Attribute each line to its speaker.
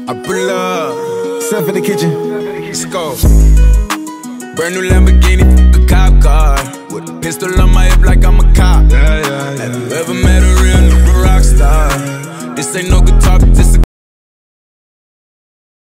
Speaker 1: I pull up,
Speaker 2: Stuff in the kitchen.
Speaker 1: let's go. Brand new Lamborghini, a cop car, with a pistol on my hip like I'm a cop. Have you ever met a real nigga rock star?